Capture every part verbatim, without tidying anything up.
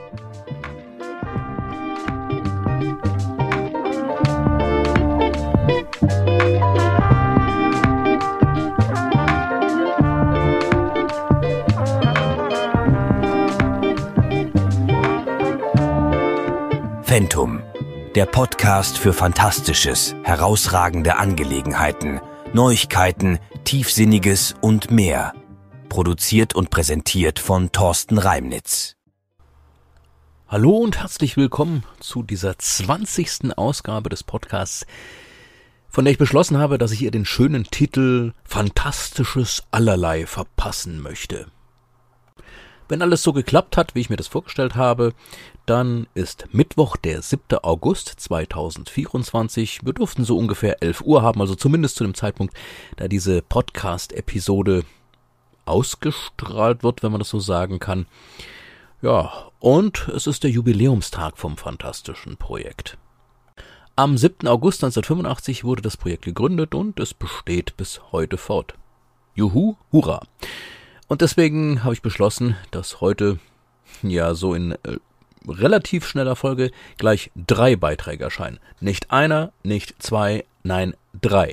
Phantom, der Podcast für Fantastisches, herausragende Angelegenheiten, Neuigkeiten, Tiefsinniges und mehr. Produziert und präsentiert von Thorsten Reimnitz. Hallo und herzlich willkommen zu dieser zwanzigsten Ausgabe des Podcasts, von der ich beschlossen habe, dass ich ihr den schönen Titel Fantastisches allerlei verpassen möchte. Wenn alles so geklappt hat, wie ich mir das vorgestellt habe, dann ist Mittwoch, der siebter August zweitausendvierundzwanzig. Wir durften so ungefähr elf Uhr haben, also zumindest zu dem Zeitpunkt, da diese Podcast-Episode ausgestrahlt wird, wenn man das so sagen kann. Ja, und es ist der Jubiläumstag vom Fantastischen Projekt. Am siebten August neunzehnhundertfünfundachtzig wurde das Projekt gegründet und es besteht bis heute fort. Juhu, hurra! Und deswegen habe ich beschlossen, dass heute, ja, so in äh, relativ schneller Folge gleich drei Beiträge erscheinen. Nicht einer, nicht zwei, nein, drei.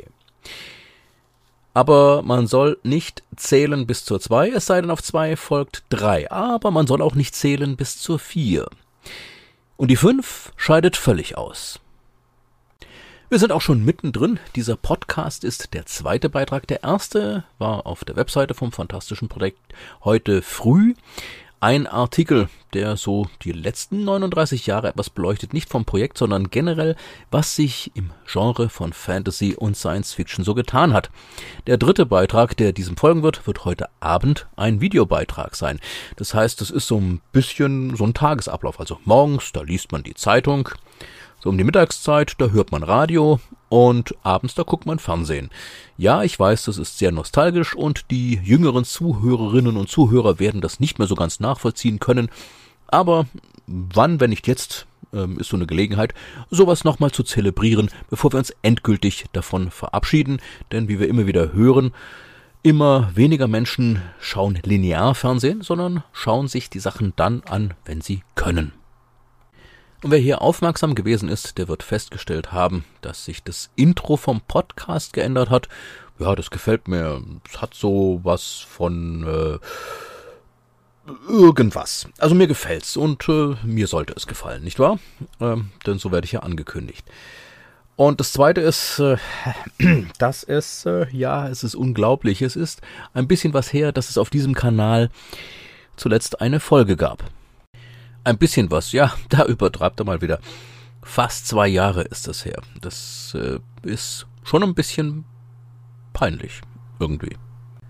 Aber man soll nicht zählen bis zur zwei, es sei denn auf zwei folgt drei. Aber man soll auch nicht zählen bis zur vier. Und die fünf scheidet völlig aus. Wir sind auch schon mittendrin. Dieser Podcast ist der zweite Beitrag. Der erste war auf der Webseite vom Fantastischen Projekt heute früh. Ein Artikel, der so die letzten neununddreißig Jahre etwas beleuchtet, nicht vom Projekt, sondern generell, was sich im Genre von Fantasy und Science Fiction so getan hat. Der dritte Beitrag, der diesem folgen wird, wird heute Abend ein Videobeitrag sein. Das heißt, es ist so ein bisschen so ein Tagesablauf. Also morgens, da liest man die Zeitung. So um die Mittagszeit, da hört man Radio und abends, da guckt man Fernsehen. Ja, ich weiß, das ist sehr nostalgisch und die jüngeren Zuhörerinnen und Zuhörer werden das nicht mehr so ganz nachvollziehen können. Aber wann, wenn nicht jetzt, ähm, ist so eine Gelegenheit, sowas nochmal zu zelebrieren, bevor wir uns endgültig davon verabschieden. Denn wie wir immer wieder hören, immer weniger Menschen schauen Linearfernsehen, sondern schauen sich die Sachen dann an, wenn sie können. Und wer hier aufmerksam gewesen ist, der wird festgestellt haben, dass sich das Intro vom Podcast geändert hat. Ja, das gefällt mir. Es hat so was von äh, irgendwas. Also mir gefällt's und äh, mir sollte es gefallen, nicht wahr? Ähm, denn so werde ich ja angekündigt. Und das Zweite ist, äh, dass es, äh, ja, es ist unglaublich. Es ist ein bisschen was her, dass es auf diesem Kanal zuletzt eine Folge gab. Ein bisschen was, ja, da übertreibt er mal wieder. Fast zwei Jahre ist das her. Das äh, ist schon ein bisschen peinlich, irgendwie.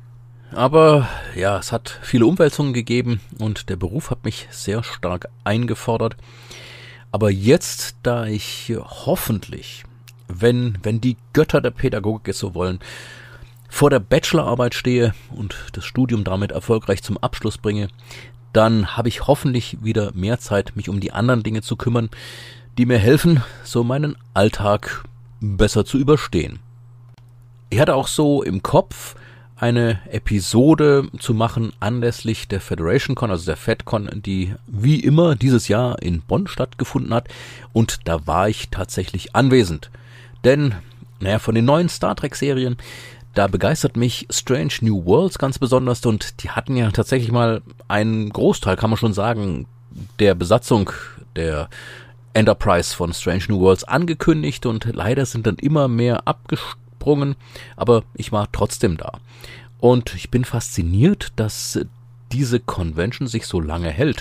Aber ja, es hat viele Umwälzungen gegeben und der Beruf hat mich sehr stark eingefordert. Aber jetzt, da ich hoffentlich, wenn, wenn die Götter der Pädagogik es so wollen, vor der Bachelorarbeit stehe und das Studium damit erfolgreich zum Abschluss bringe, dann habe ich hoffentlich wieder mehr Zeit, mich um die anderen Dinge zu kümmern, die mir helfen, so meinen Alltag besser zu überstehen. Ich hatte auch so im Kopf, eine Episode zu machen anlässlich der FederationCon, also der FedCon, die wie immer dieses Jahr in Bonn stattgefunden hat. Und da war ich tatsächlich anwesend. Denn, naja, von den neuen Star Trek-Serien, da begeistert mich Strange New Worlds ganz besonders und die hatten ja tatsächlich mal einen Großteil, kann man schon sagen, der Besatzung der Enterprise von Strange New Worlds angekündigt und leider sind dann immer mehr abgesprungen, aber ich war trotzdem da. Und ich bin fasziniert, dass diese Convention sich so lange hält.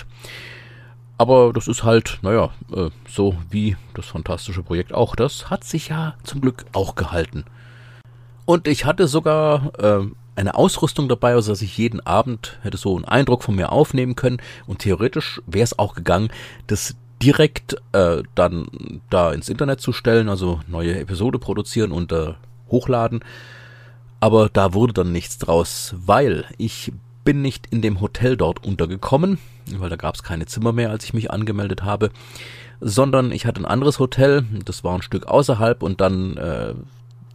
Aber das ist halt, naja, äh, so wie das Fantastische Projekt auch. Das hat sich ja zum Glück auch gehalten. Und ich hatte sogar äh, eine Ausrüstung dabei, also dass ich jeden Abend hätte so einen Eindruck von mir aufnehmen können. Und theoretisch wäre es auch gegangen, das direkt äh, dann da ins Internet zu stellen, also neue Episode produzieren und äh, hochladen. Aber da wurde dann nichts draus, weil ich bin nicht in dem Hotel dort untergekommen, weil da gab es keine Zimmer mehr, als ich mich angemeldet habe, sondern ich hatte ein anderes Hotel, das war ein Stück außerhalb und dann äh,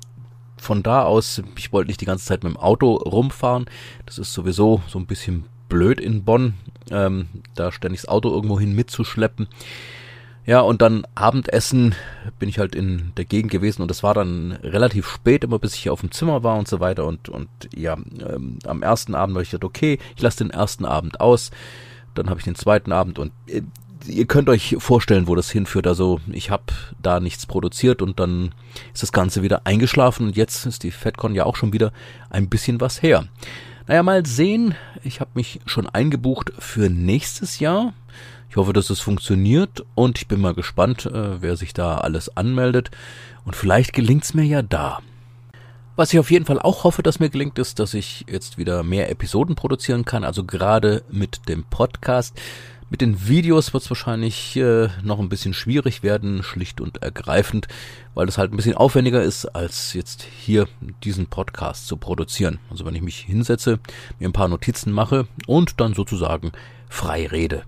von da aus, ich wollte nicht die ganze Zeit mit dem Auto rumfahren, das ist sowieso so ein bisschen blöd in Bonn, ähm, da ständig das Auto irgendwo hin mitzuschleppen. Ja, und dann Abendessen bin ich halt in der Gegend gewesen und das war dann relativ spät, immer bis ich hier auf dem Zimmer war und so weiter. Und und ja, ähm, am ersten Abend habe ich gedacht, okay, ich lasse den ersten Abend aus. Dann habe ich den zweiten Abend und äh, ihr könnt euch vorstellen, wo das hinführt. Also ich habe da nichts produziert und dann ist das Ganze wieder eingeschlafen und jetzt ist die FedCon ja auch schon wieder ein bisschen was her. Naja, mal sehen. Ich habe mich schon eingebucht für nächstes Jahr. Ich hoffe, dass es funktioniert und ich bin mal gespannt, äh, wer sich da alles anmeldet. Und vielleicht gelingt's mir ja da. Was ich auf jeden Fall auch hoffe, dass mir gelingt, ist, dass ich jetzt wieder mehr Episoden produzieren kann. Also gerade mit dem Podcast. Mit den Videos wird es wahrscheinlich äh, noch ein bisschen schwierig werden, schlicht und ergreifend, weil es halt ein bisschen aufwendiger ist, als jetzt hier diesen Podcast zu produzieren. Also wenn ich mich hinsetze, mir ein paar Notizen mache und dann sozusagen frei rede.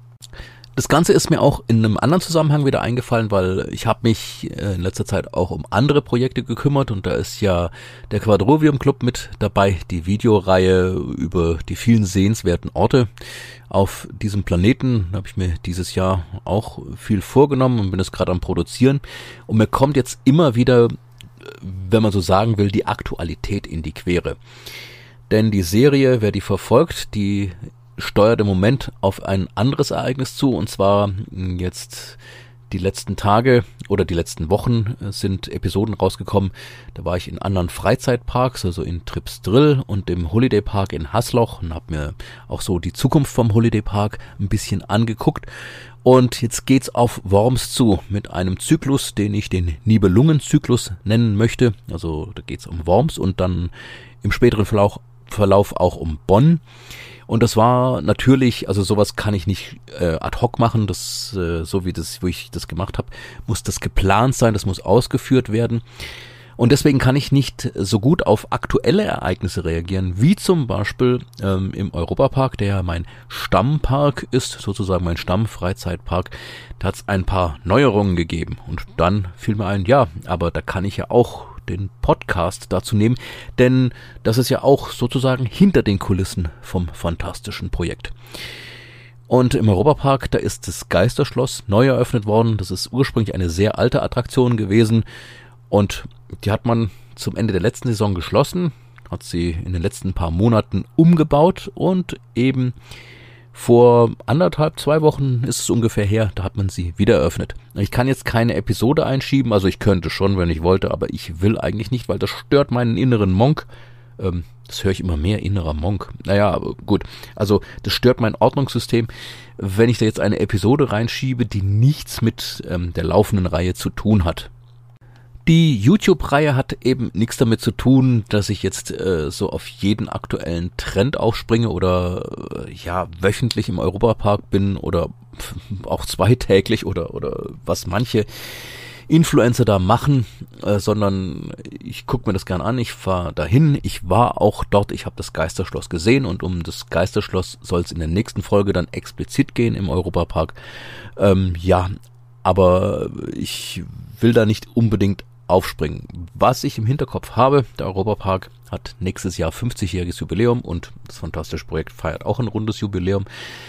Das Ganze ist mir auch in einem anderen Zusammenhang wieder eingefallen, weil ich habe mich in letzter Zeit auch um andere Projekte gekümmert und da ist ja der Quadrovium Club mit dabei, die Videoreihe über die vielen sehenswerten Orte auf diesem Planeten. Da habe ich mir dieses Jahr auch viel vorgenommen und bin es gerade am Produzieren und mir kommt jetzt immer wieder, wenn man so sagen will, die Aktualität in die Quere. Denn die Serie, wer die verfolgt, die steuert im Moment auf ein anderes Ereignis zu und zwar jetzt die letzten Tage oder die letzten Wochen sind Episoden rausgekommen. Da war ich in anderen Freizeitparks, also in Tripsdrill und dem Holiday Park in Hasloch und habe mir auch so die Zukunft vom Holiday Park ein bisschen angeguckt. Und jetzt geht's auf Worms zu mit einem Zyklus, den ich den Nibelungen-Zyklus nennen möchte. Also da geht's um Worms und dann im späteren Verlauf, Verlauf auch um Bonn. Und das war natürlich, also sowas kann ich nicht äh, ad hoc machen, das äh, so wie das, wo ich das gemacht habe, muss das geplant sein, das muss ausgeführt werden. Und deswegen kann ich nicht so gut auf aktuelle Ereignisse reagieren, wie zum Beispiel ähm, im Europapark, der ja mein Stammpark ist, sozusagen mein Stammfreizeitpark. Da hat es ein paar Neuerungen gegeben. Und dann fiel mir ein, ja, aber da kann ich ja auch den Podcast dazu nehmen, denn das ist ja auch sozusagen hinter den Kulissen vom fantastischen Projekt. Und im Europapark, da ist das Geisterschloss neu eröffnet worden. Das ist ursprünglich eine sehr alte Attraktion gewesen und die hat man zum Ende der letzten Saison geschlossen, hat sie in den letzten paar Monaten umgebaut und eben vor anderthalb, zwei Wochen ist es ungefähr her, da hat man sie wieder eröffnet. Ich kann jetzt keine Episode einschieben, also ich könnte schon, wenn ich wollte, aber ich will eigentlich nicht, weil das stört meinen inneren Monk. Ähm, das höre ich immer mehr, innerer Monk. Naja, aber gut, also das stört mein Ordnungssystem, wenn ich da jetzt eine Episode reinschiebe, die nichts mit ähm, der laufenden Reihe zu tun hat. Die YouTube-Reihe hat eben nichts damit zu tun, dass ich jetzt äh, so auf jeden aktuellen Trend aufspringe oder äh, ja wöchentlich im Europapark bin oder auch zweitäglich oder oder was manche Influencer da machen, äh, sondern ich gucke mir das gern an, ich fahre dahin, ich war auch dort, ich habe das Geisterschloss gesehen und um das Geisterschloss soll es in der nächsten Folge dann explizit gehen im Europapark. Ähm, ja, aber ich will da nicht unbedingt aufspringen. Was ich im Hinterkopf habe, der Europapark hat nächstes Jahr fünfzigjähriges Jubiläum und das fantastische Projekt feiert auch ein rundes Jubiläum.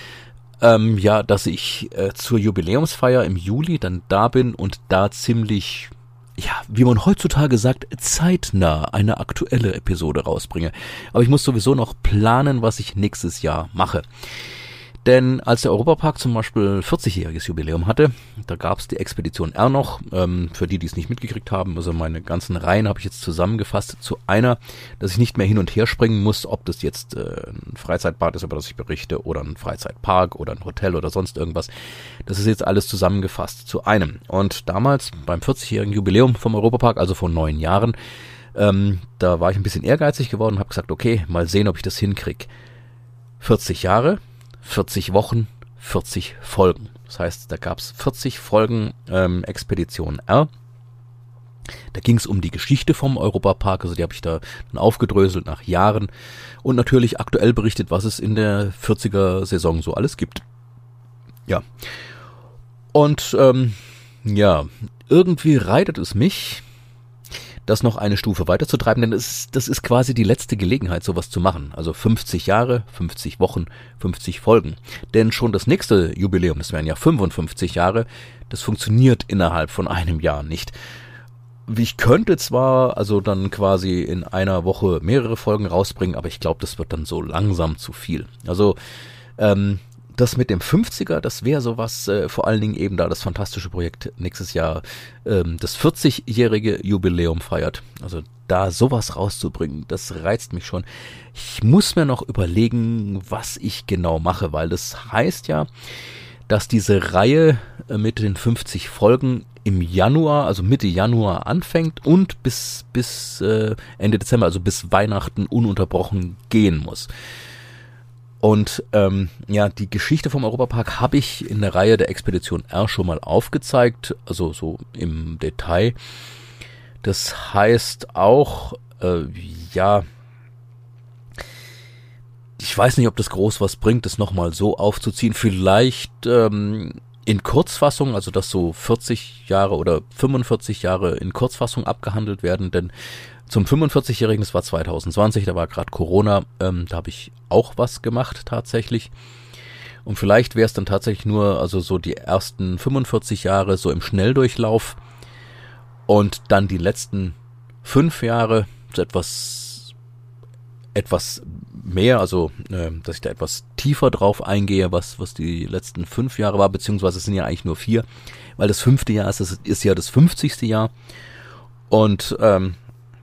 Ähm, ja, dass ich äh, zur Jubiläumsfeier im Juli dann da bin und da ziemlich, ja, wie man heutzutage sagt, zeitnah eine aktuelle Episode rausbringe. Aber ich muss sowieso noch planen, was ich nächstes Jahr mache. Denn als der Europapark zum Beispiel vierzigjähriges Jubiläum hatte, da gab es die Expedition R noch, ähm, für die, die es nicht mitgekriegt haben, also meine ganzen Reihen habe ich jetzt zusammengefasst zu einer, dass ich nicht mehr hin und her springen muss, ob das jetzt äh, ein Freizeitbad ist, über das ich berichte, oder ein Freizeitpark oder ein Hotel oder sonst irgendwas. Das ist jetzt alles zusammengefasst zu einem. Und damals beim vierzigjährigen Jubiläum vom Europapark, also vor neun Jahren, ähm, da war ich ein bisschen ehrgeizig geworden und habe gesagt, okay, mal sehen, ob ich das hinkriege. vierzig Jahre, vierzig Wochen, vierzig Folgen. Das heißt, da gab es vierzig Folgen ähm, Expedition R. Da ging es um die Geschichte vom Europapark, also die habe ich da dann aufgedröselt nach Jahren und natürlich aktuell berichtet, was es in der vierziger-Saison so alles gibt. Ja. Und ähm, ja, irgendwie reitet es mich, das noch eine Stufe weiterzutreiben, denn das ist, das ist quasi die letzte Gelegenheit, sowas zu machen. Also fünfzig Jahre, fünfzig Wochen, fünfzig Folgen. Denn schon das nächste Jubiläum, das wären ja fünfundfünfzig Jahre, das funktioniert innerhalb von einem Jahr nicht. Ich könnte zwar also dann quasi in einer Woche mehrere Folgen rausbringen, aber ich glaube, das wird dann so langsam zu viel. Also ähm, das mit dem fünfziger, das wäre sowas, äh, vor allen Dingen eben da das fantastische Projekt nächstes Jahr ähm, das vierzigjährige Jubiläum feiert. Also da sowas rauszubringen, das reizt mich schon. Ich muss mir noch überlegen, was ich genau mache, weil das heißt ja, dass diese Reihe äh, mit den fünfzig Folgen im Januar, also Mitte Januar anfängt und bis, bis äh, Ende Dezember, also bis Weihnachten ununterbrochen gehen muss. Und ähm, ja, die Geschichte vom Europapark habe ich in der Reihe der Expedition R schon mal aufgezeigt, also so im Detail. Das heißt auch, äh, ja, ich weiß nicht, ob das groß was bringt, das nochmal so aufzuziehen. Vielleicht ähm, in Kurzfassung, also dass so vierzig Jahre oder fünfundvierzig Jahre in Kurzfassung abgehandelt werden, denn zum fünfundvierzigjährigen, das war zwanzig zwanzig, da war gerade Corona, ähm, da habe ich auch was gemacht tatsächlich. Und vielleicht wäre es dann tatsächlich nur, also so die ersten fünfundvierzig Jahre so im Schnelldurchlauf und dann die letzten fünf Jahre so etwas, etwas mehr, also äh, dass ich da etwas tiefer drauf eingehe, was was die letzten fünf Jahre war, beziehungsweise es sind ja eigentlich nur vier, weil das fünfte Jahr ist, das ist ja das fünfzigste Jahr und ähm,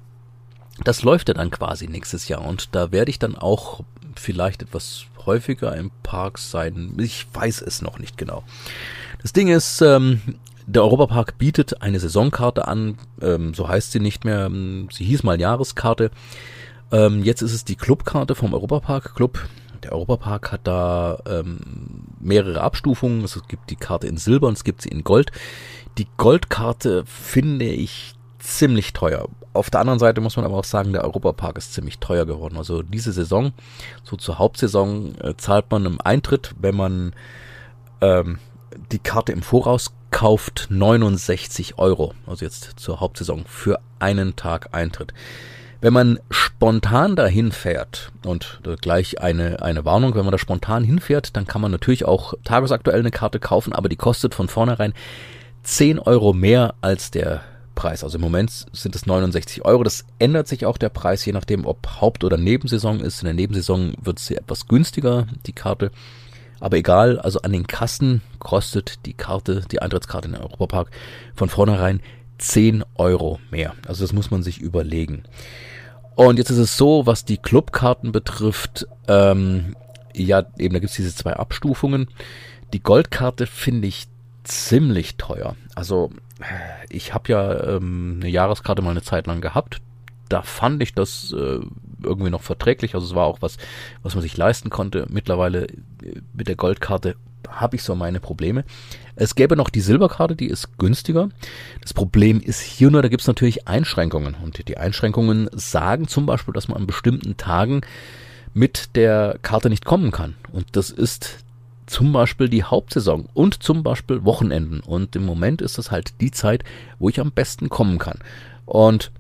das läuft ja dann quasi nächstes Jahr und da werde ich dann auch vielleicht etwas häufiger im Park sein. Ich weiß es noch nicht genau. Das Ding ist, ähm, der Europapark bietet eine Saisonkarte an, ähm, so heißt sie nicht mehr, sie hieß mal Jahreskarte. Ähm, jetzt ist es die Clubkarte vom Europapark Club. Der Europapark hat da ähm, mehrere Abstufungen. Es gibt die Karte in Silber und es gibt sie in Gold. Die Goldkarte finde ich ziemlich teuer. Auf der anderen Seite muss man aber auch sagen, der Europapark ist ziemlich teuer geworden. Also diese Saison, so zur Hauptsaison, äh, zahlt man im Eintritt, wenn man ähm, die Karte im Voraus kauft, neunundsechzig Euro. Also jetzt zur Hauptsaison für einen Tag Eintritt. Wenn man spontan dahin fährt, und äh, gleich eine, eine Warnung, wenn man da spontan hinfährt, dann kann man natürlich auch tagesaktuell eine Karte kaufen, aber die kostet von vornherein zehn Euro mehr als der Preis. Also im Moment sind es neunundsechzig Euro. Das ändert sich auch der Preis, je nachdem, ob Haupt- oder Nebensaison ist. In der Nebensaison wird sie etwas günstiger, die Karte. Aber egal, also an den Kassen kostet die Karte, die Eintrittskarte in den Europapark von vornherein zehn Euro mehr. Also das muss man sich überlegen. Und jetzt ist es so, was die Clubkarten betrifft, ähm, ja, eben da gibt es diese zwei Abstufungen. Die Goldkarte finde ich ziemlich teuer. Also ich habe ja ähm, eine Jahreskarte mal eine Zeit lang gehabt. Da fand ich das äh, irgendwie noch verträglich. Also es war auch was, was man sich leisten konnte. Mittlerweile äh, mit der Goldkarte habe ich so meine Probleme. Es gäbe noch die Silberkarte, die ist günstiger. Das Problem ist hier nur, da gibt es natürlich Einschränkungen. Und die Einschränkungen sagen zum Beispiel, dass man an bestimmten Tagen mit der Karte nicht kommen kann. Und das ist zum Beispiel die Hauptsaison und zum Beispiel Wochenenden. Und im Moment ist das halt die Zeit, wo ich am besten kommen kann. Und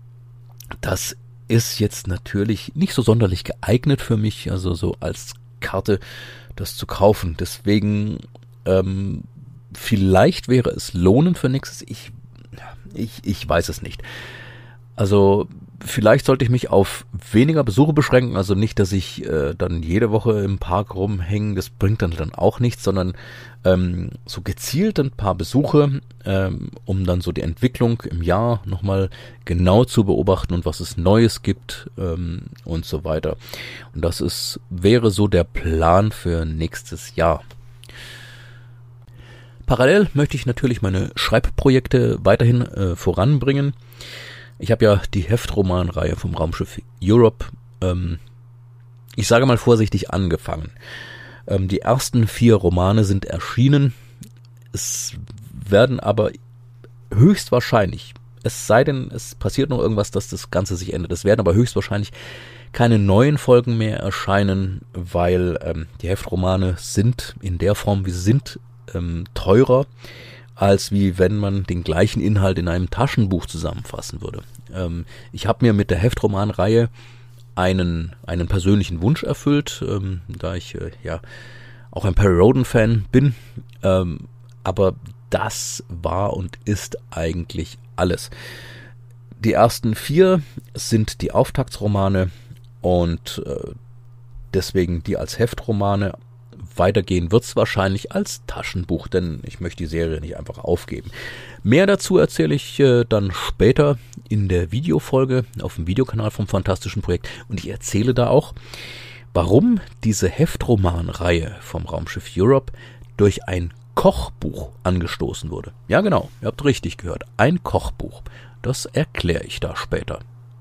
das ist jetzt natürlich nicht so sonderlich geeignet für mich, also so als Karte das zu kaufen. Deswegen ähm, vielleicht wäre es lohnend für nächstes. Ich, ich, ich weiß es nicht. Also vielleicht sollte ich mich auf weniger Besuche beschränken, also nicht, dass ich äh, dann jede Woche im Park rumhänge, das bringt dann, dann auch nichts, sondern ähm, so gezielt ein paar Besuche, ähm, um dann so die Entwicklung im Jahr nochmal genau zu beobachten und was es Neues gibt ähm, und so weiter. Und das ist wäre so der Plan für nächstes Jahr. Parallel möchte ich natürlich meine Schreibprojekte weiterhin äh, voranbringen. Ich habe ja die Heftromanreihe vom Raumschiff Europe, ähm, ich sage mal vorsichtig, angefangen. Ähm, die ersten vier Romane sind erschienen. Es werden aber höchstwahrscheinlich, es sei denn, es passiert noch irgendwas, dass das Ganze sich ändert. Es werden aber höchstwahrscheinlich keine neuen Folgen mehr erscheinen, weil ähm, die Heftromane sind in der Form, wie sie sind, ähm, teurer als wie wenn man den gleichen Inhalt in einem Taschenbuch zusammenfassen würde. Ähm, ich habe mir mit der Heftromanreihe einen, einen persönlichen Wunsch erfüllt, ähm, da ich äh, ja auch ein Perry Rhodan-Fan bin, ähm, aber das war und ist eigentlich alles. Die ersten vier sind die Auftaktsromane und äh, deswegen die als Heftromane. Weitergehen wird es wahrscheinlich als Taschenbuch, denn ich möchte die Serie nicht einfach aufgeben. Mehr dazu erzähle ich äh, dann später in der Videofolge auf dem Videokanal vom Fantastischen Projekt. Und ich erzähle da auch, warum diese Heftromanreihe vom Raumschiff Europe durch ein Kochbuch angestoßen wurde. Ja genau, ihr habt richtig gehört, ein Kochbuch. Das erkläre ich da später.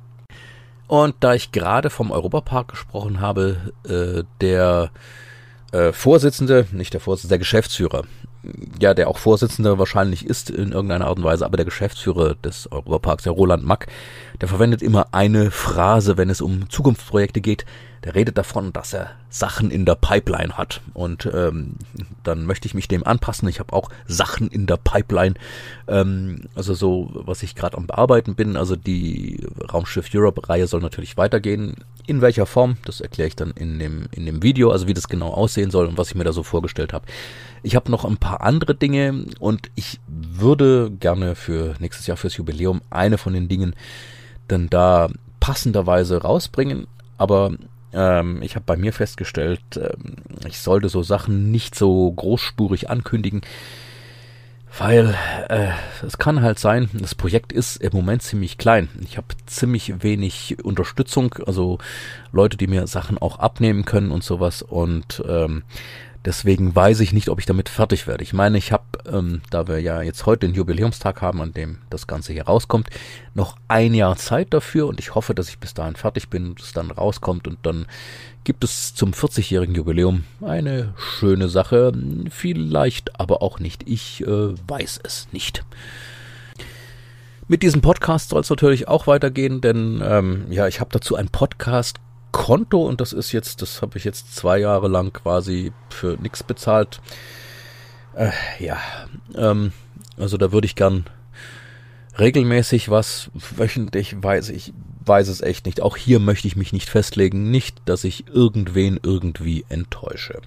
Und da ich gerade vom Europapark gesprochen habe, äh, der Äh, Vorsitzende, nicht der Vorsitzende, der Geschäftsführer, ja, der auch Vorsitzende wahrscheinlich ist in irgendeiner Art und Weise, aber der Geschäftsführer des Europaparks, der Roland Mack, der verwendet immer eine Phrase, wenn es um Zukunftsprojekte geht. Der redet davon, dass er Sachen in der Pipeline hat. Und ähm, dann möchte ich mich dem anpassen. Ich habe auch Sachen in der Pipeline. Ähm, also so, was ich gerade am Bearbeiten bin. Also die Raumschiff Europe-Reihe soll natürlich weitergehen. In welcher Form, das erkläre ich dann in dem, in dem Video, also wie das genau aussehen soll und was ich mir da so vorgestellt habe. Ich habe noch ein paar andere Dinge und ich würde gerne für nächstes Jahr fürs Jubiläum eine von den Dingen dann da passenderweise rausbringen. Aber ähm, ich habe bei mir festgestellt, ähm, ich sollte so Sachen nicht so großspurig ankündigen, weil äh, es kann halt sein, das Projekt ist im Moment ziemlich klein. Ich habe ziemlich wenig Unterstützung, also Leute, die mir Sachen auch abnehmen können und sowas. Und ähm, deswegen weiß ich nicht, ob ich damit fertig werde. Ich meine, ich habe, ähm, da wir ja jetzt heute den Jubiläumstag haben, an dem das Ganze hier rauskommt, noch ein Jahr Zeit dafür und ich hoffe, dass ich bis dahin fertig bin und es dann rauskommt und dann gibt es zum vierzigjährigen Jubiläum eine schöne Sache, vielleicht aber auch nicht. Ich äh, weiß es nicht. Mit diesem Podcast soll es natürlich auch weitergehen, denn ähm, ja, ich habe dazu ein Podcast-Konto und das ist jetzt, das habe ich jetzt zwei Jahre lang quasi für nichts bezahlt. Äh, ja, ähm, also da würde ich gern regelmäßig was, wöchentlich, weiß ich, weiß es echt nicht. Auch hier möchte ich mich nicht festlegen, nicht, dass ich irgendwen irgendwie enttäusche.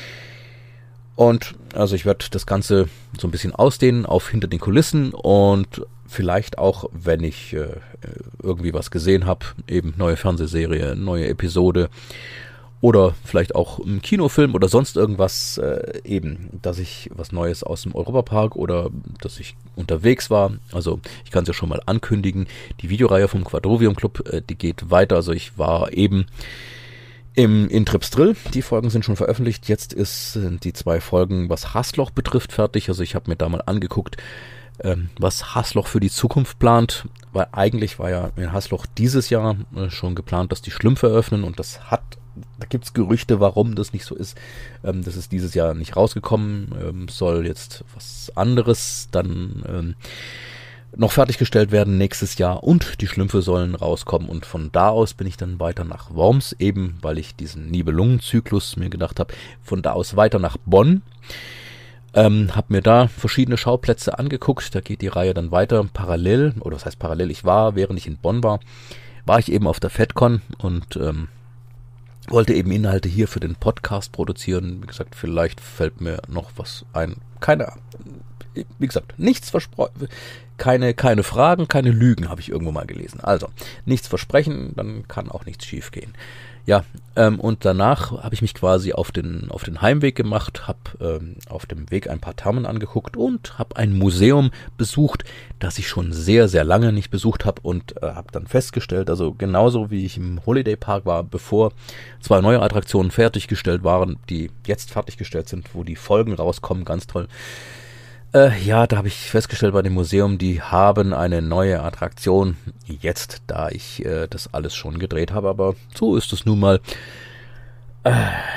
Und also ich werde das Ganze so ein bisschen ausdehnen auf hinter den Kulissen und vielleicht auch, wenn ich äh, irgendwie was gesehen habe, eben neue Fernsehserie, neue Episode oder vielleicht auch ein Kinofilm oder sonst irgendwas, äh, eben, dass ich was Neues aus dem Europapark oder dass ich unterwegs war. Also ich kann es ja schon mal ankündigen, die Videoreihe vom Quadrovium Club, äh, die geht weiter. Also ich war eben im in Tripsdrill, die Folgen sind schon veröffentlicht. Jetzt ist äh, die zwei Folgen, was Hassloch betrifft, fertig. Also ich habe mir da mal angeguckt, ähm, was Hassloch für die Zukunft plant, weil eigentlich war ja in Hassloch dieses Jahr äh, schon geplant, dass die Schlümpfe eröffnen und das hat, da gibt es Gerüchte, warum das nicht so ist. Ähm, das ist dieses Jahr nicht rausgekommen, ähm, soll jetzt was anderes dann ähm, noch fertiggestellt werden nächstes Jahr und die Schlümpfe sollen rauskommen und von da aus bin ich dann weiter nach Worms, eben weil ich diesen Nibelungenzyklus mir gedacht habe, von da aus weiter nach Bonn. Ähm, habe mir da verschiedene Schauplätze angeguckt, da geht die Reihe dann weiter parallel, oder was heißt parallel, ich war, während ich in Bonn war, war ich eben auf der FedCon und ähm, wollte eben Inhalte hier für den Podcast produzieren. Wie gesagt, vielleicht fällt mir noch was ein. Keine Ahnung. Wie gesagt, nichts versprochen, keine, keine Fragen, keine Lügen, habe ich irgendwo mal gelesen. Also, nichts versprechen, dann kann auch nichts schief gehen. Ja, ähm, und danach habe ich mich quasi auf den, auf den Heimweg gemacht, habe ähm, auf dem Weg ein paar Thermen angeguckt und habe ein Museum besucht, das ich schon sehr, sehr lange nicht besucht habe und äh, habe dann festgestellt, also genauso wie ich im Holiday Park war, bevor zwei neue Attraktionen fertiggestellt waren, die jetzt fertiggestellt sind, wo die Folgen rauskommen, ganz toll. Äh, ja, da habe ich festgestellt bei dem Museum, die haben eine neue Attraktion jetzt, da ich äh, das alles schon gedreht habe, aber so ist es nun mal. Äh,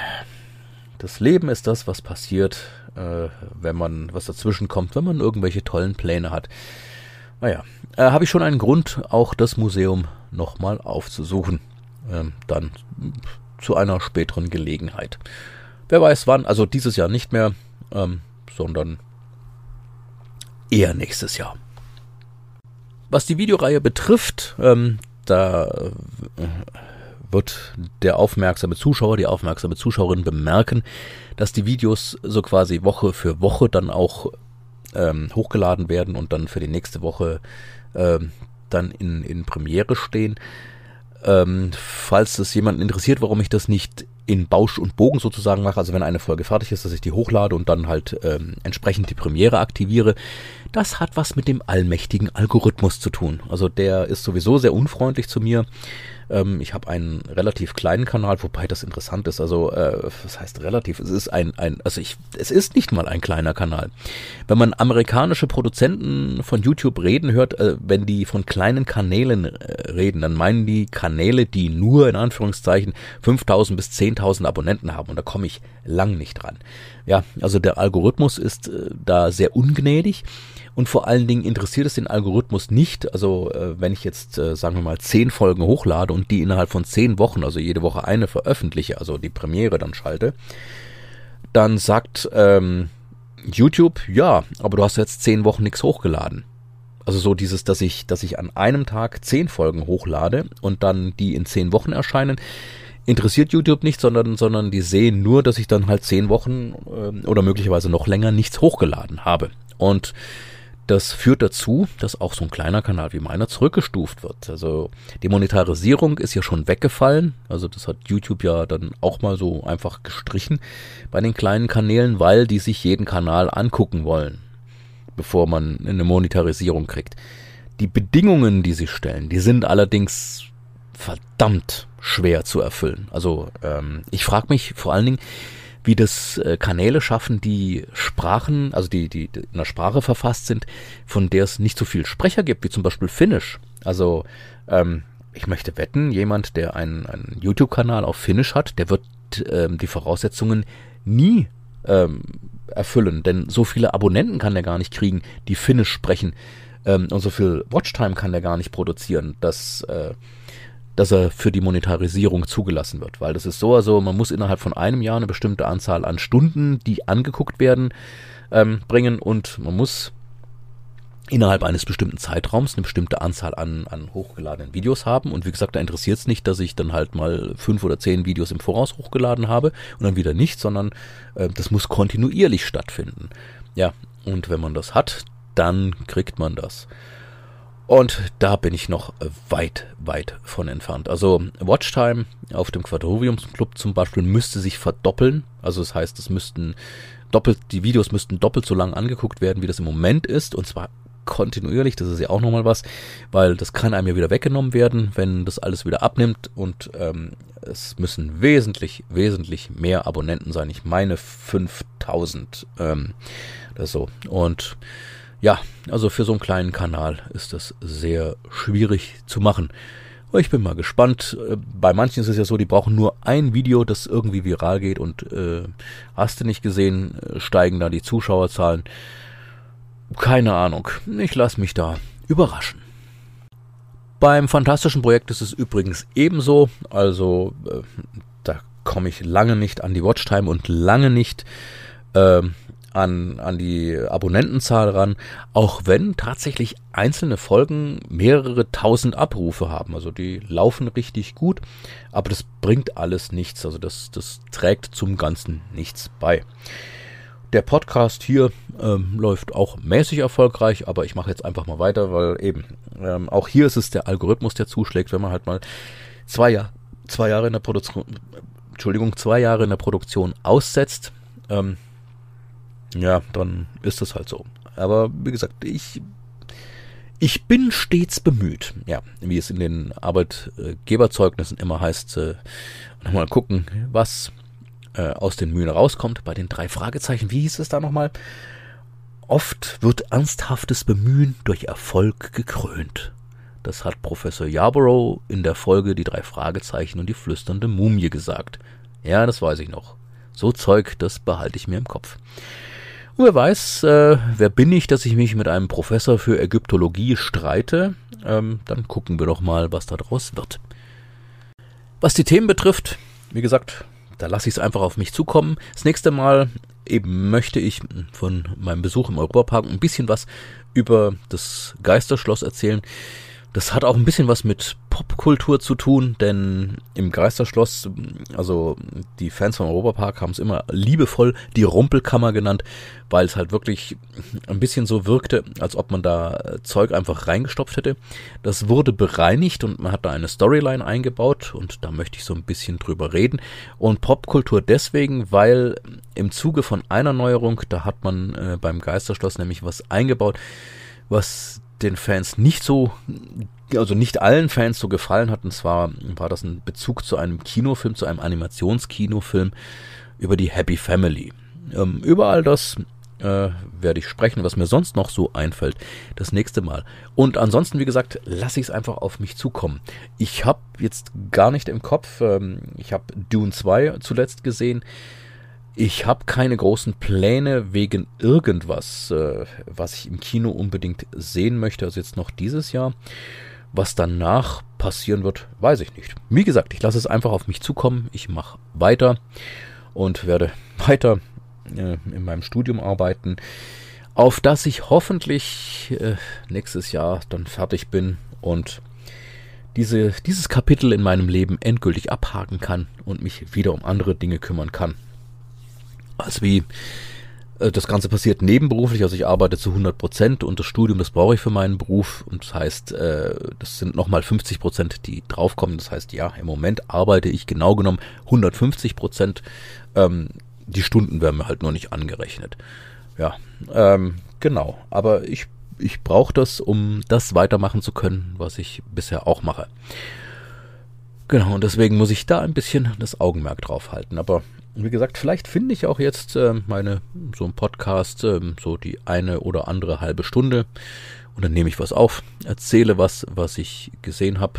das Leben ist das, was passiert, äh, wenn man was dazwischen kommt, wenn man irgendwelche tollen Pläne hat. Naja, äh, habe ich schon einen Grund, auch das Museum nochmal aufzusuchen. Ähm, dann zu einer späteren Gelegenheit. Wer weiß wann, also dieses Jahr nicht mehr, ähm, sondern eher nächstes Jahr. Was die Videoreihe betrifft, ähm, da äh, wird der aufmerksame Zuschauer, die aufmerksame Zuschauerin bemerken, dass die Videos so quasi Woche für Woche dann auch ähm, hochgeladen werden und dann für die nächste Woche ähm, dann in, in Premiere stehen. Ähm, falls es jemanden interessiert, warum ich das nicht in Bausch und Bogen sozusagen mache, also wenn eine Folge fertig ist, dass ich die hochlade und dann halt ähm, entsprechend die Premiere aktiviere, das hat was mit dem allmächtigen Algorithmus zu tun. Also der ist sowieso sehr unfreundlich zu mir. Ähm, ich habe einen relativ kleinen Kanal, wobei das interessant ist. Also äh, was heißt relativ? Es ist ein, ein, also ich, es ist nicht mal ein kleiner Kanal. Wenn man amerikanische Produzenten von YouTube reden hört, äh, wenn die von kleinen Kanälen äh, reden, dann meinen die Kanäle, die nur in Anführungszeichen fünftausend bis zehntausend Abonnenten haben. Und da komme ich lang nicht dran. Ja, also der Algorithmus ist äh, da sehr ungnädig. Und vor allen Dingen interessiert es den Algorithmus nicht, also äh, wenn ich jetzt, äh, sagen wir mal, zehn Folgen hochlade und die innerhalb von zehn Wochen, also jede Woche eine veröffentliche, also die Premiere dann schalte, dann sagt ähm, YouTube, ja, aber du hast jetzt zehn Wochen nichts hochgeladen. Also so dieses, dass ich, dass ich an einem Tag zehn Folgen hochlade und dann die in zehn Wochen erscheinen, interessiert YouTube nicht, sondern, sondern die sehen nur, dass ich dann halt zehn Wochen äh, oder möglicherweise noch länger nichts hochgeladen habe. Und das führt dazu, dass auch so ein kleiner Kanal wie meiner zurückgestuft wird. Also die Monetarisierung ist ja schon weggefallen. Also das hat YouTube ja dann auch mal so einfach gestrichen bei den kleinen Kanälen, weil die sich jeden Kanal angucken wollen, bevor man eine Monetarisierung kriegt. Die Bedingungen, die sie stellen, die sind allerdings verdammt schwer zu erfüllen. Also ähm, ich frage mich vor allen Dingen, wie das äh, Kanäle schaffen, die Sprachen, also die, die, die in einer Sprache verfasst sind, von der es nicht so viel Sprecher gibt, wie zum Beispiel Finnisch. Also ähm, ich möchte wetten, jemand, der einen, einen YouTube-Kanal auf Finnisch hat, der wird ähm, die Voraussetzungen nie ähm, erfüllen, denn so viele Abonnenten kann der gar nicht kriegen, die Finnisch sprechen, ähm, und so viel Watchtime kann der gar nicht produzieren, dass äh, dass er für die Monetarisierung zugelassen wird. Weil das ist so, also man muss innerhalb von einem Jahr eine bestimmte Anzahl an Stunden, die angeguckt werden, ähm, bringen und man muss innerhalb eines bestimmten Zeitraums eine bestimmte Anzahl an, an hochgeladenen Videos haben. Und wie gesagt, da interessiert es nicht, dass ich dann halt mal fünf oder zehn Videos im Voraus hochgeladen habe und dann wieder nicht, sondern äh, das muss kontinuierlich stattfinden. Ja, und wenn man das hat, dann kriegt man das. Und da bin ich noch weit, weit von entfernt. Also Watchtime auf dem Quadrivium Club zum Beispiel müsste sich verdoppeln. Also das heißt, es müssten doppelt, die Videos müssten doppelt so lang angeguckt werden, wie das im Moment ist. Und zwar kontinuierlich, das ist ja auch nochmal was, weil das kann einem ja wieder weggenommen werden, wenn das alles wieder abnimmt. Und ähm, es müssen wesentlich, wesentlich mehr Abonnenten sein. Ich meine fünftausend. Ähm, das so. Und ja, also für so einen kleinen Kanal ist das sehr schwierig zu machen. Ich bin mal gespannt. Bei manchen ist es ja so, die brauchen nur ein Video, das irgendwie viral geht und äh, hast du nicht gesehen, steigen da die Zuschauerzahlen. Keine Ahnung. Ich lasse mich da überraschen. Beim fantastischen Projekt ist es übrigens ebenso. Also äh, da komme ich lange nicht an die Watchtime und lange nicht äh, An, an die Abonnentenzahl ran, auch wenn tatsächlich einzelne Folgen mehrere tausend Abrufe haben. Also die laufen richtig gut, aber das bringt alles nichts. Also das, das trägt zum Ganzen nichts bei. Der Podcast hier ähm, läuft auch mäßig erfolgreich, aber ich mache jetzt einfach mal weiter, weil eben ähm, auch hier ist es der Algorithmus, der zuschlägt, wenn man halt mal zwei, Jahr, zwei Jahre in der Produktion, Entschuldigung, zwei Jahre in der Produktion aussetzt. Ähm, Ja, dann ist das halt so. Aber wie gesagt, ich, ich bin stets bemüht. Ja, wie es in den Arbeitgeberzeugnissen immer heißt, äh, nochmal gucken, was äh, aus den Mühen rauskommt. Bei den drei Fragezeichen, wie hieß es da nochmal? Oft wird ernsthaftes Bemühen durch Erfolg gekrönt. Das hat Professor Yarborough in der Folge Die drei Fragezeichen und die flüsternde Mumie gesagt. Ja, das weiß ich noch. So Zeug, das behalte ich mir im Kopf. Und wer weiß, äh, wer bin ich, dass ich mich mit einem Professor für Ägyptologie streite? Ähm, dann gucken wir doch mal, was da draus wird. Was die Themen betrifft, wie gesagt, da lasse ich es einfach auf mich zukommen. Das nächste Mal eben möchte ich von meinem Besuch im Europapark ein bisschen was über das Geisterschloss erzählen. Das hat auch ein bisschen was mit Popkultur zu tun, denn im Geisterschloss, also die Fans vom Europapark haben es immer liebevoll die Rumpelkammer genannt, weil es halt wirklich ein bisschen so wirkte, als ob man da Zeug einfach reingestopft hätte. Das wurde bereinigt und man hat da eine Storyline eingebaut und da möchte ich so ein bisschen drüber reden. Und Popkultur deswegen, weil im Zuge von einer Neuerung, da hat man äh, beim Geisterschloss nämlich was eingebaut, was den Fans nicht so, also nicht allen Fans so gefallen hat. Und zwar war das ein Bezug zu einem Kinofilm, zu einem Animationskinofilm über die Happy Family. Ähm, über all das äh, werde ich sprechen, was mir sonst noch so einfällt, das nächste Mal. Und ansonsten, wie gesagt, lasse ich es einfach auf mich zukommen. Ich habe jetzt gar nicht im Kopf, ähm, ich habe Dune zwei zuletzt gesehen. Ich habe keine großen Pläne wegen irgendwas, äh, was ich im Kino unbedingt sehen möchte, also jetzt noch dieses Jahr. Was danach passieren wird, weiß ich nicht. Wie gesagt, ich lasse es einfach auf mich zukommen. Ich mache weiter und werde weiter äh, in meinem Studium arbeiten, auf das ich hoffentlich äh, nächstes Jahr dann fertig bin und diese, dieses Kapitel in meinem Leben endgültig abhaken kann und mich wieder um andere Dinge kümmern kann. Also wie äh, das Ganze passiert nebenberuflich, also ich arbeite zu hundert Prozent und das Studium, das brauche ich für meinen Beruf und das heißt, äh, das sind nochmal fünfzig Prozent, die draufkommen. Das heißt, ja, im Moment arbeite ich genau genommen hundertfünfzig Prozent. Ähm, die Stunden werden mir halt nur nicht angerechnet. Ja, ähm, genau. Aber ich, ich brauche das, um das weitermachen zu können, was ich bisher auch mache. Genau, und deswegen muss ich da ein bisschen das Augenmerk drauf halten. Aber wie gesagt, vielleicht finde ich auch jetzt äh, meine, so ein Podcast, äh, so die eine oder andere halbe Stunde und dann nehme ich was auf, erzähle was, was ich gesehen habe.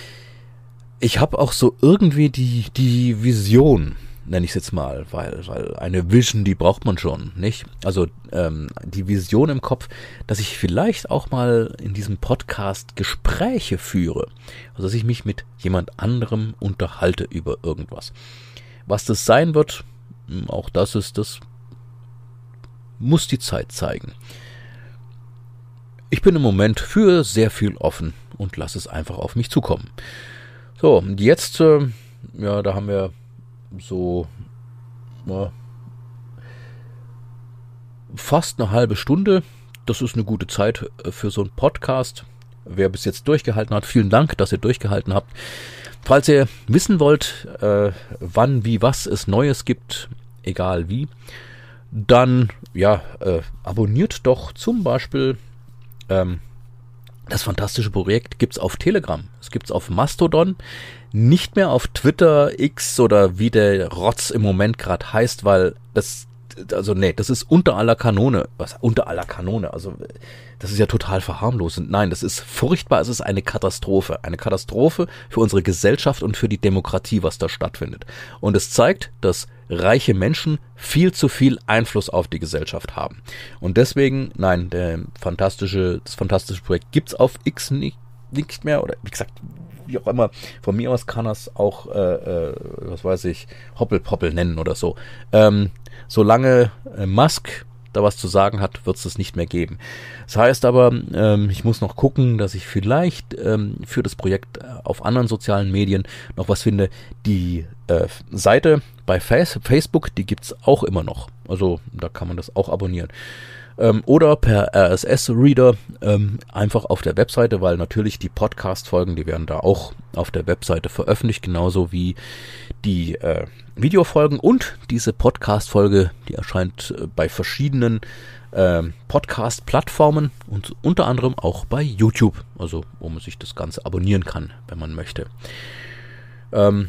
Ich habe auch so irgendwie die, die Vision, nenne ich es jetzt mal, weil, weil eine Vision, die braucht man schon, nicht? Also ähm, die Vision im Kopf, dass ich vielleicht auch mal in diesem Podcast Gespräche führe, also dass ich mich mit jemand anderem unterhalte über irgendwas. Was das sein wird, auch das ist, das muss die Zeit zeigen. Ich bin im Moment für sehr viel offen und lasse es einfach auf mich zukommen. So, und jetzt, äh, ja, da haben wir so ja, fast eine halbe Stunde. Das ist eine gute Zeit für so einen Podcast. Wer bis jetzt durchgehalten hat, vielen Dank, dass ihr durchgehalten habt. Falls ihr wissen wollt, äh, wann, wie, was es Neues gibt, egal wie, dann ja, äh, abonniert doch zum Beispiel ähm, das fantastische Projekt gibt's auf Telegram, es gibt's auf Mastodon, nicht mehr auf Twitter, X oder wie der Rotz im Moment gerade heißt, weil das, also nee, das ist unter aller Kanone, was unter aller Kanone, also das ist ja total verharmlosend. Nein, das ist furchtbar, es ist eine Katastrophe, eine Katastrophe für unsere Gesellschaft und für die Demokratie, was da stattfindet. Und es zeigt, dass reiche Menschen viel zu viel Einfluss auf die Gesellschaft haben. Und deswegen, nein, der fantastische, das fantastische Projekt gibt's auf X nicht, nicht mehr, oder wie gesagt, wie auch immer, von mir aus kann es auch, äh, äh, was weiß ich, Hoppelpoppel nennen oder so. Ähm, solange äh, Musk da was zu sagen hat, wird es das nicht mehr geben. Das heißt aber, ähm, ich muss noch gucken, dass ich vielleicht ähm, für das Projekt äh, auf anderen sozialen Medien noch was finde. Die äh, Seite bei Face- Facebook, die gibt's auch immer noch. Also da kann man das auch abonnieren. Ähm, oder per R S S-Reader ähm, einfach auf der Webseite, weil natürlich die Podcast-Folgen, die werden da auch auf der Webseite veröffentlicht, genauso wie die äh, Videofolgen und diese Podcast-Folge, die erscheint äh, bei verschiedenen äh, Podcast-Plattformen und unter anderem auch bei YouTube, also wo man sich das Ganze abonnieren kann, wenn man möchte. Ähm,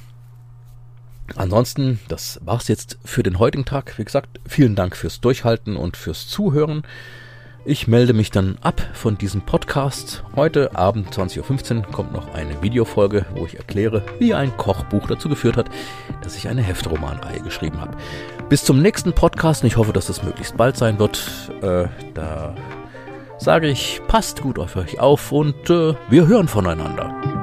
Ansonsten, das war's jetzt für den heutigen Tag. Wie gesagt, vielen Dank fürs Durchhalten und fürs Zuhören. Ich melde mich dann ab von diesem Podcast. Heute Abend zwanzig Uhr fünfzehn kommt noch eine Videofolge, wo ich erkläre, wie ein Kochbuch dazu geführt hat, dass ich eine Heftromanreihe geschrieben habe. Bis zum nächsten Podcast und ich hoffe, dass das möglichst bald sein wird. Äh, da sage ich, passt gut auf euch auf und äh, wir hören voneinander.